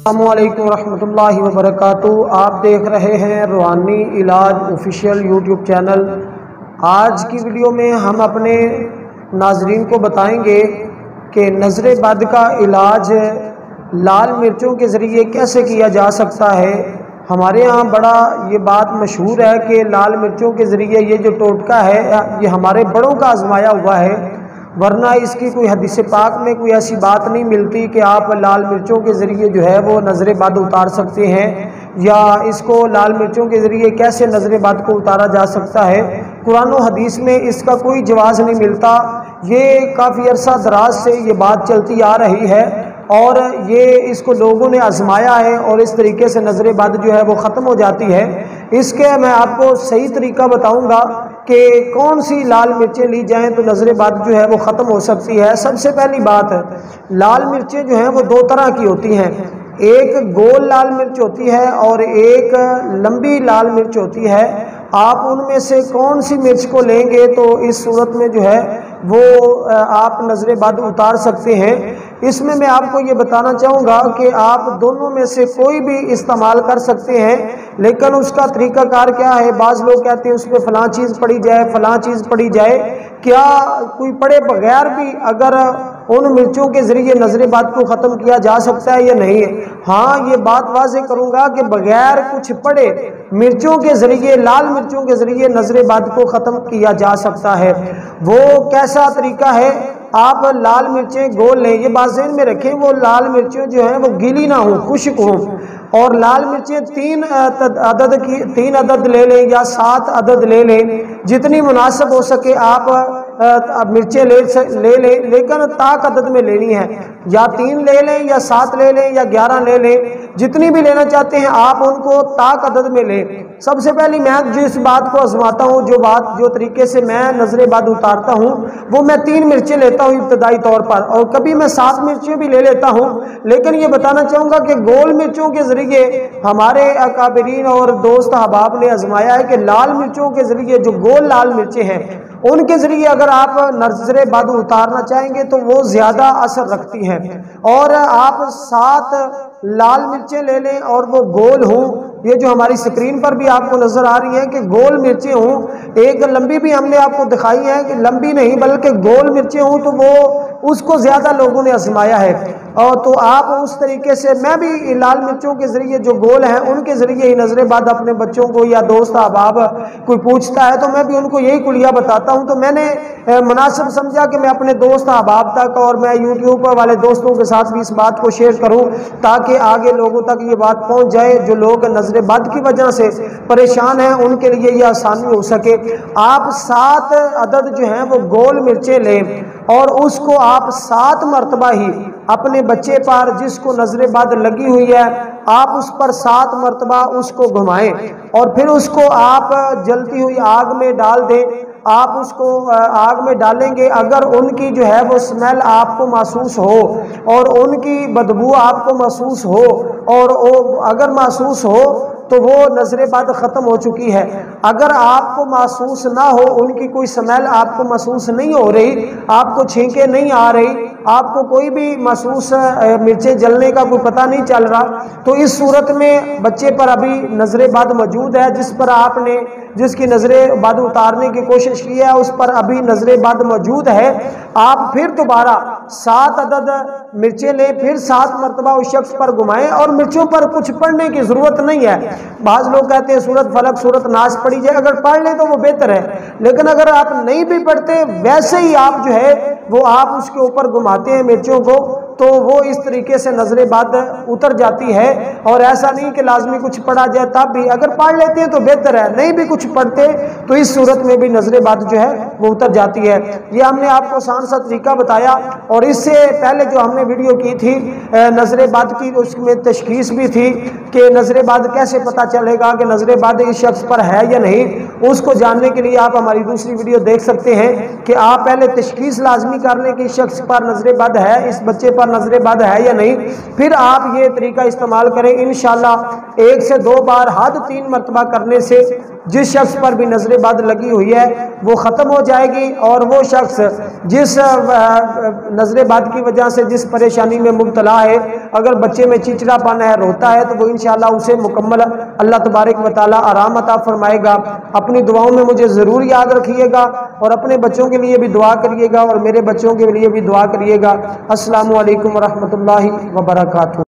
السلام علیکم ورحمۃ اللہ وبرکاتہ۔ آپ دیکھ رہے ہیں روحانی علاج آفیشیل یوٹیوب چینل۔ آج کی ویڈیو میں ہم اپنے ناظرین کو بتائیں گے کہ نظر بد کا علاج لال مرچوں کے ذریعے کیسے کیا جا سکتا ہے۔ ہمارے ہاں بڑا یہ بات مشہور ہے کہ لال مرچوں کے ذریعے یہ جو ٹوٹکا ہے یہ ہمارے بڑوں کا آزمایا ہوا ہے، ورنہ اس کی کوئی حدیث پاک میں کوئی ایسی بات نہیں ملتی کہ آپ لال مرچوں کے ذریعے جو ہے وہ نظر بد اتار سکتے ہیں، یا اس کو لال مرچوں کے ذریعے کیسے نظر بد کو اتارا جا سکتا ہے۔ قرآن و حدیث میں اس کا کوئی جواز نہیں ملتا۔ یہ کافی عرصہ دراز سے یہ بات چلتی آ رہی ہے اور یہ اس کو لوگوں نے آزمایا ہے اور اس طریقے سے نظر بد جو ہے وہ ختم ہو جاتی ہے۔ اس کے میں آپ کو صحیح طریقہ بتاؤں گا کہ کون سی لال مرچیں لی جائیں تو نظر بد جو ہے وہ ختم ہو سکتی ہے۔ سب سے پہلی بات، لال مرچیں جو ہیں وہ دو طرح کی ہوتی ہیں، ایک گول لال مرچ ہوتی ہے اور ایک لمبی لال مرچ ہوتی ہے۔ آپ ان میں سے کون سی مرچ کو لیں گے تو اس صورت میں جو ہے وہ آپ نظر بد اتار سکتے ہیں۔ اس میں آپ کو یہ بتانا چاہوں گا کہ آپ دونوں میں سے کوئی بھی استعمال کر سکتے ہیں، لیکن اس کا طریقہ کار کیا ہے۔ بعض لوگ کہتے ہیں اس پہ فلاں چیز پڑی جائے، فلاں چیز پڑی جائے، کیا کوئی پڑے بغیر بھی اگر ان مرچوں کے ذریعے نظر بد کو ختم کیا جا سکتا ہے یا نہیں؟ ہاں، یہ بات واضح کروں گا کہ بغیر کچھ پڑے مرچوں کے ذریعے، لال مرچوں کے ذریعے نظر بد کو ختم کیا جا سکتا ہے۔ وہ کیسا طریقہ ہے؟ آپ لال مرچیں گول لیں، یہ بات ذہن میں رکھیں، وہ لال مرچیں جو ہیں وہ گیلی نہ ہوں، خشک ہوں، اور لال مرچیں تین عدد لے لیں یا 7 عدد لے لیں، جتنی مناسب ہو سکے آپ مرچیں لے لیں، لیکن طاق عدد میں لینی ہے، یا 3 لے لیں یا 7 لے لیں یا 11 لے لیں، جتنی بھی لینا چاہتے ہیں آپ ان کو طاق عدد میں لیں۔ سب سے پہلی میں جس بات کو آزماتا ہوں، جو طریقے سے میں نظر بد اتارتا ہوں، وہ میں 3 مرچیں لیتا ہوں ابتدائی طور پر، اور کبھی میں 7 مرچیں بھی لے لیتا ہوں، لیکن یہ بتانا چاہوں گا کہ گول مرچوں کے ذریعے ہمارے اکابرین اور دوست احباب نے آزمایا ہے کہ لال مرچوں کے ذریعے جو گول لال مرچیں ہیں ان کے ذریعے اگر آپ نظر بد اتارنا چاہیں گے تو وہ زیادہ اثر رکھتی ہیں۔ اور آپ 7 لال مرچیں لے لیں اور وہ گول ہوں، یہ جو ہماری سکرین پر بھی آپ کو نظر آ رہی ہیں کہ گول مرچیں ہوں، ایک لمبی بھی ہم نے آپ کو دکھائی ہے کہ لمبی نہیں بلکہ گول مرچیں ہوں، تو وہ اس کو زیادہ لوگوں نے آزمایا ہے۔ اور تو آپ اس طریقے سے، میں بھی لال مرچوں کے ذریعے جو گول ہیں ان کے ذریعے ہی نظر بد اپنے بچوں کو یا دوست احباب کوئی پوچھتا ہے تو میں بھی ان کو یہی کلیہ بتاتا ہوں، تو میں نے مناسب سمجھا کہ میں اپنے دوست احباب تک اور میں یوٹیوب والے دوستوں کے ساتھ بھی اس بات کو شیئر کروں تاکہ آگے لوگوں تک یہ بات پہنچ جائے، جو لوگ نظر بد کی وجہ سے پریشان ہیں ان کے لیے یہ آسانی ہو سکے۔ آپ 7 عدد جو ہیں وہ گول مرچیں لیں اور اس کو آپ 7 مرتبہ ہی اپنے بچے پر جس کو نظر بد لگی ہوئی ہے آپ اس پر 7 مرتبہ اس کو گھمائیں، اور پھر اس کو آپ جلتی ہوئی آگ میں ڈال دیں۔ آپ اس کو آگ میں ڈالیں گے، اگر ان کی جو ہے وہ سمیل آپ کو محسوس ہو اور ان کی بدبو آپ کو محسوس ہو، اور اگر محسوس ہو تو وہ نظر بد ختم ہو چکی ہے۔ اگر آپ کو محسوس نہ ہو، ان کی کوئی سمیل آپ کو محسوس نہیں ہو رہی، آپ کو چھینکیں نہیں آ رہی، آپ کو کوئی بھی محسوس مرچیں جلنے کا کوئی پتہ نہیں چل رہا، تو اس صورت میں بچے پر ابھی نظر بد موجود ہے، جس پر آپ نے جس کی نظر بد اتارنے کی کوشش کی ہے اس پر ابھی نظر بد موجود ہے۔ آپ پھر دوبارہ 7 عدد مرچیں لیں، پھر 7 مرتبہ اس شخص پر گھمائیں، اور مرچوں پر کچھ پڑھنے کی ضرورت نہیں ہے۔ بعض لوگ کہتے ہیں سورت فلق سورت ناس پڑھی جائے، اگر پڑھ لیں تو وہ بہتر ہے، لیکن اگر آپ نہیں بھی پڑھتے ویسے ہی آپ جو ہے وہ آپ اس کے اوپر گھماتے ہیں مرچوں کو، تو وہ اس طریقے سے نظر بد اتر جاتی ہے۔ اور ایسا نہیں کہ لازمی کچھ پڑھا جائے، تب بھی اگر پڑھ لیتے ہیں تو بہتر ہے، نہیں بھی کچھ پڑھتے تو اس صورت میں بھی نظر بد جو ہے وہ اتر جاتی ہے۔ یہ ہم نے آپ کو آسان سا طریقہ بتایا، اور اس سے پہلے جو ہم نے ویڈیو کی تھی نظر بد کی، اس میں تشخیص بھی تھی کہ نظر بد کیسے پتہ چلے گا کہ نظر بد اس شخص پر ہے یا نہیں۔ اس کو جاننے کے لیے آپ ہماری دوسری ویڈیو دیکھ سکتے ہیں کہ آپ پہلے تشخیص لازمی کر لیں کہ اس شخص پر نظر بد ہے، اس بچے پر نظر بد ہے یا نہیں، پھر آپ یہ طریقہ استعمال کریں۔ انشاءاللہ 1 سے 2 بار حد 3 مرتبہ کرنے سے جس شخص پر بھی نظر بد لگی ہوئی ہے وہ ختم ہو جائے گی، اور وہ شخص جس نظر بد کی وجہ سے جس پریشانی میں مبتلا ہے، اگر بچے میں چچڑا پن ہے، روتا ہے، تو وہ انشاءاللہ اسے مکمل اللہ تبارک و تعالی آرام عطا فرمائے گا۔ اپنی دعاؤں میں مجھے ضرور یاد رکھیے گا، اور اپنے بچوں کے لیے بھی دعا کریے گا، اور میرے بچوں کے لیے بھی دعا کریے گا۔ السلام علیکم ورحمۃ اللہ وبرکاتہ۔